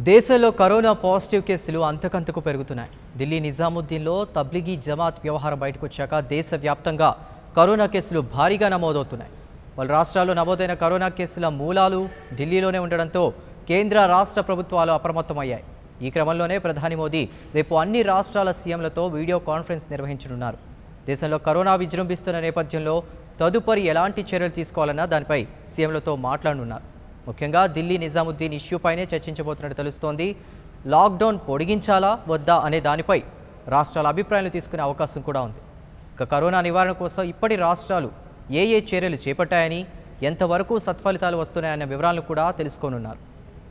దేశంలో corona positive కేసులు అంతకంతకు పెరుగుతున్నాయి. ఢిల్లీ నిజాముద్దీన్లో తబ్లిగీ జమాత్ వ్యవహారం బయటకు వచ్చాక దేశవ్యాప్తంగా కరోనా కేసులు భారీగా నమోదవుతున్నాయి. పలు రాష్ట్రాల్లో నమోదైన కరోనా కేసుల మూలాలు ఢిల్లీలోనే ఉండడంతో కేంద్ర రాష్ట్ర ప్రభుత్వాలు అప్రమత్తమయ్యాయి. ఈ క్రమంలోనే ప్రధాని మోదీ రేపు అన్ని రాష్ట్రాల సీఎంలతో వీడియో కాన్ఫరెన్స్ నిర్వహించనున్నారు. దేశంలో కరోనా విజృంభిస్తున్న నేపథ్యంలో తదుపరి ఎలాంటి చర్యలు తీసుకోవాలన్నా దానిపై సీఎంలతో మాట్లాడనున్నారు. ముఖ్యంగా ఢిల్లీ నిజాముద్దీన్ ఇష్యూపైనే చర్చించబోతున్నట్టు తెలుస్తోంది. లాక్డౌన్ పొడిగించాలా వద్దా అనే దానిపై రాష్ట్రాల అభిప్రాయాలు తీసుకునే అవకాశం కూడా ఉంది. ఇక కరోనా నివారణ కోసం ఇప్పటి రాష్ట్రాలు ఏ చర్యలు చేపట్టాయని, ఎంతవరకు సత్ఫలితాలు వస్తున్నాయన్న వివరాలను కూడా తెలుసుకోనున్నారు.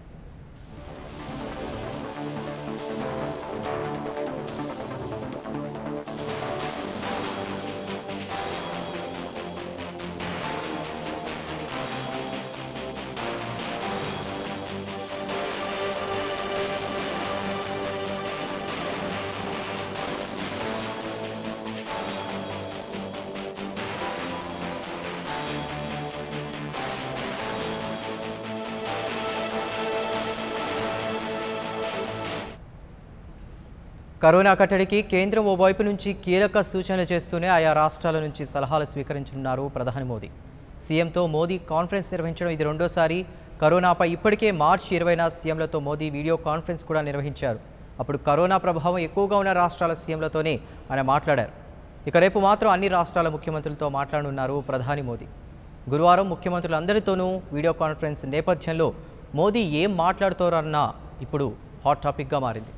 కరోనా కట్టడికి కేంద్రం ఓవైపు నుంచి కీలక సూచనలు చేస్తూనే ఆయా రాష్ట్రాల నుంచి సలహాలు స్వీకరించనున్నారు ప్రధాని మోదీ. సీఎంతో మోదీ కాన్ఫరెన్స్ నిర్వహించడం ఇది రెండోసారి. కరోనాపై ఇప్పటికే మార్చి 20న సీఎంలతో మోదీ వీడియో కాన్ఫరెన్స్ కూడా నిర్వహించారు. అప్పుడు కరోనా ప్రభావం ఎక్కువగా ఉన్న రాష్ట్రాల సీఎంలతోనే ఆయన మాట్లాడారు. ఇక రేపు మాత్రం అన్ని రాష్ట్రాల ముఖ్యమంత్రులతో మాట్లాడనున్నారు ప్రధాని మోదీ. గురువారం ముఖ్యమంత్రులందరితోనూ వీడియో కాన్ఫరెన్స్ నేపథ్యంలో మోదీ ఏం మాట్లాడుతారన్న ఇప్పుడు హాట్ టాపిక్గా మారింది.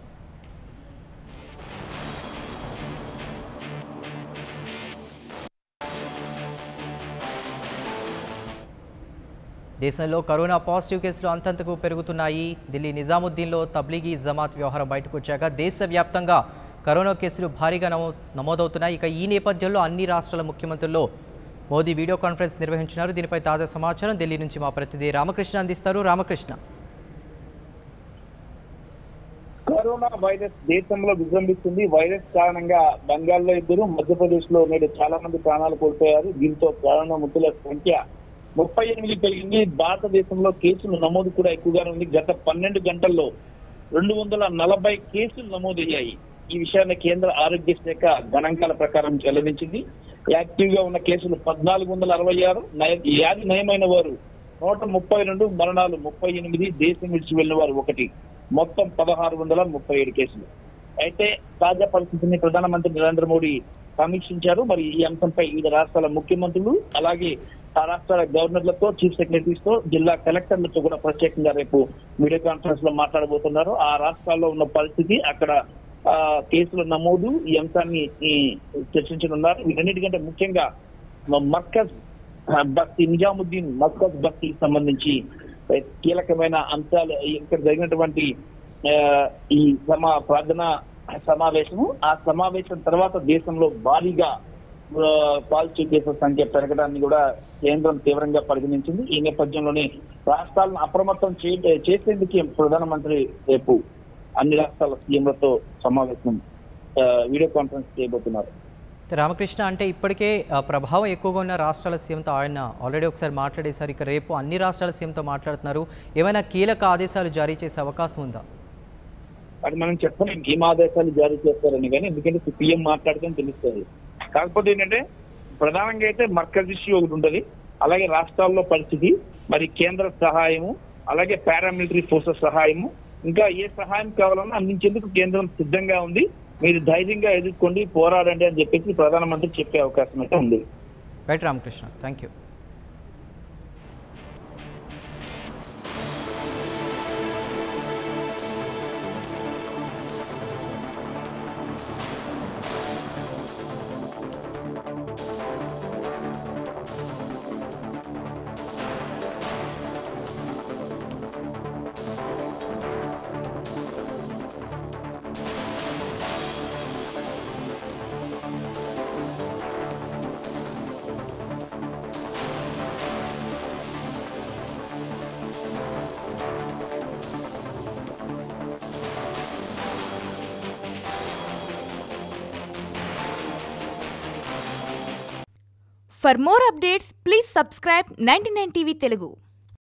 దేశంలో కరోనా పాజిటివ్ కేసులు అంతంతకు పెరుగుతున్నాయి. ఢిల్లీ నిజాముద్దీన్లో తబ్లిగీ జమాత్ వ్యవహారం బయటకు వచ్చాక దేశవ్యాప్తంగా కరోనా కేసులు భారీగా నమోదవుతున్నాయి. ఇక ఈ నేపథ్యంలో అన్ని రాష్ట్రాల ముఖ్యమంత్రుల్లో మోదీ వీడియో కాన్ఫరెన్స్ నిర్వహించినారు. దీనిపై తాజా సమాచారం ఢిల్లీ నుంచి మా ప్రతినిధి రామకృష్ణ అందిస్తారు. రామకృష్ణ, కరోనా వైరస్ దేశంలో విజృంభిస్తుంది. వైరస్ కారణంగా బెంగాల్లో 2, మధ్యప్రదేశ్ లో నేడు చాలా మంది ప్రాణాలు కోల్పోయారు. దీంతో కరోనా మృతుల సంఖ్య 38 పెరిగింది. భారతదేశంలో కేసులు నమోదు కూడా ఎక్కువగానే ఉంది. గత 12 గంటల్లో 240 కేసులు నమోదయ్యాయి. ఈ విషయాన్ని కేంద్ర ఆరోగ్య శాఖ గణాంకాల ప్రకారం వెల్లడించింది. యాక్టివ్ గా ఉన్న కేసులు 1466, వ్యాధి నయమైన వారు 132, మరణాలు 38, దేశం విడిచి వెళ్లిన వారు 1, మొత్తం 1637 కేసులు. అయితే తాజా పరిస్థితిని ప్రధానమంత్రి నరేంద్ర మోడీ సమీక్షించారు. మరి ఈ అంశంపై వివిధ రాష్ట్రాల ముఖ్యమంత్రులు, అలాగే ఆ రాష్ట్రాల గవర్నర్లతో, చీఫ్ సెక్రటరీస్ తో, జిల్లా కలెక్టర్లతో కూడా ప్రత్యేకంగా రేపు వీడియో కాన్ఫరెన్స్ లో మాట్లాడబోతున్నారు. ఆ రాష్ట్రాల్లో ఉన్న పరిస్థితి, అక్కడ కేసుల నమోదు, ఈ అంశాన్ని చర్చించనున్నారు. వీటన్నిటికంటే ముఖ్యంగా మర్కజ్ బస్తీ, నిజాముద్దీన్ మర్కజ్ బస్తీకి సంబంధించి కీలకమైన అంశాలు ఇక్కడ జరిగినటువంటి ఈ ప్రార్థన సమావేశము. ఆ సమావేశం తర్వాత దేశంలో భారీగా పాజిటివ్ కేసుల సంఖ్య పెరగడాన్ని కూడా కేంద్రం తీవ్రంగా పరిగణించింది. ఈ నేపథ్యంలోనే రాష్ట్రాలను అప్రమత్తం చేసేందుకు ప్రధానమంత్రి రేపు అన్ని రాష్ట్రాల సీఎంలతో సమావేశం వీడియో కాన్ఫరెన్స్ చేయబోతున్నారు. రామకృష్ణ, అంటే ఇప్పటికే ప్రభావం ఎక్కువగా ఉన్న రాష్ట్రాల సీఎంతో ఆయన ఆల్రెడీ ఒకసారి మాట్లాడేశారు. ఇక రేపు అన్ని రాష్ట్రాల సీఎంతో మాట్లాడుతున్నారు. ఏమైనా కీలక ఆదేశాలు జారీ చేసే అవకాశం ఉందా? అది మనం చెప్పలేం ఏం ఆదేశాలు జారీ చేస్తారని, కానీ ఎందుకంటే సీఎం మాట్లాడితే తెలుస్తుంది. కాకపోతే ఏంటంటే ప్రధానంగా అయితే మర్కజ్ ఇష్యూ ఒకటి ఉంటుంది, అలాగే రాష్ట్రాల్లో పరిస్థితి, మరి కేంద్ర సహాయము, అలాగే పారామిలిటరీ ఫోర్సెస్ సహాయము, ఇంకా ఏ సహాయం కావాలన్నా అందించేందుకు కేంద్రం సిద్ధంగా ఉంది. మీరు ధైర్యంగా ఎదుర్కోండి, పోరాడండి అని చెప్పేసి ప్రధానమంత్రి చెప్పే అవకాశం అయితే ఉంది. Right Ramakrishna, thank you. For more updates, please subscribe 99TV Telugu.